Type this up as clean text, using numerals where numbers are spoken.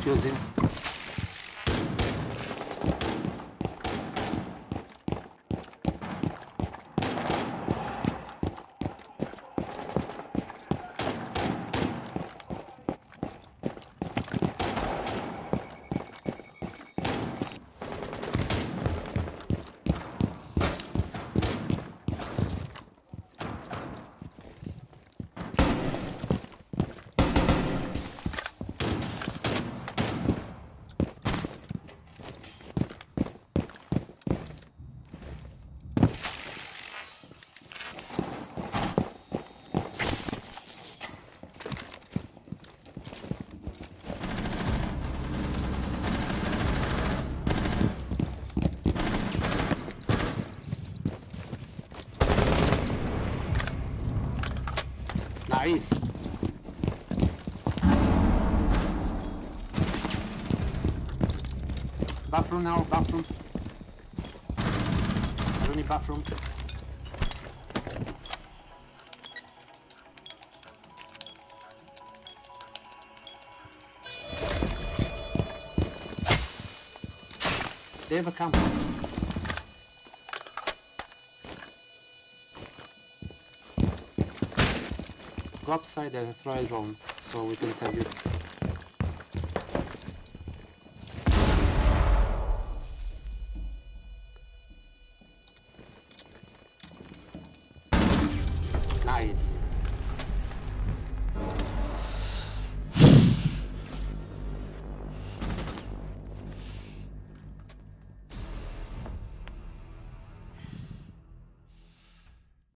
Defuse him. Nice. Bathroom now, bathroom. I don't need bathroom. They have a camp. Go upside and throw a drone so we can tell you. Nice.